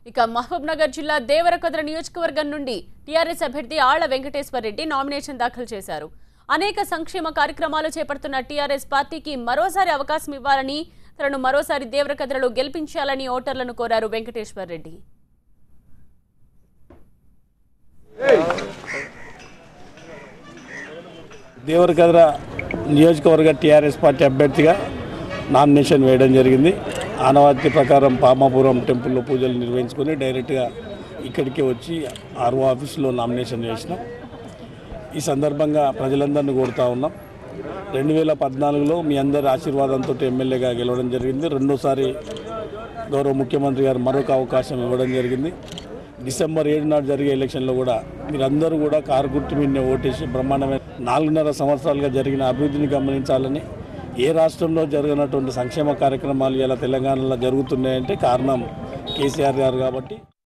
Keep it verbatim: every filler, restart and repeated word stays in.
ఇక మహబూబ్ నగర్ జిల్లా దేవరకద్ర నియోజకవర్గం నుండి టీఆర్ఎస్ అభ్యర్థి ఆళ్ల వెంకటేశ్వర్ రెడ్డి నామినేషన్ దాఖలు చేశారు. అనేక సంక్షేమ కార్యక్రమాలు చేపడుతున్న టీఆర్ఎస్ పార్టీకి మరోసారి అవకాశం ఇవ్వాలని, తనను మరోసారి దేవరకద్రలో గెలిపించాలని ఓటర్లను కోరారు వెంకటేశ్వర్ రెడ్డి. దేవరకద్ర నియోజకవర్గ టీఆర్ఎస్ పార్టీ అభ్యర్థిగా నామినేషన్ వేయడం జరిగింది. ఆనవాయితీ ప్రకారం పామాపురం టెంపుల్లో పూజలు నిర్వహించుకొని డైరెక్ట్గా ఇక్కడికి వచ్చి ఆర్ఓ ఆఫీసులో నామినేషన్ చేసినాం. ఈ సందర్భంగా ప్రజలందరినీ కోరుతా ఉన్నాం. రెండు వేల పద్నాలుగులో మీ అందరి ఆశీర్వాదంతో ఎమ్మెల్యేగా గెలవడం జరిగింది. రెండోసారి గౌరవ ముఖ్యమంత్రి గారు మరొక అవకాశం ఇవ్వడం జరిగింది. డిసెంబర్ ఏడు నాడు జరిగే ఎలక్షన్లో కూడా మీరందరూ కూడా కారు గుర్తు మీద ఓటేసి బ్రహ్మాండమైన నాలుగున్నర సంవత్సరాలుగా జరిగిన అభివృద్ధిని గమనించాలని, ఏ రాష్ట్రంలో జరిగినటువంటి సంక్షేమ కార్యక్రమాలు ఇలా తెలంగాణలో జరుగుతున్నాయంటే కారణం కేసీఆర్ గారు కాబట్టి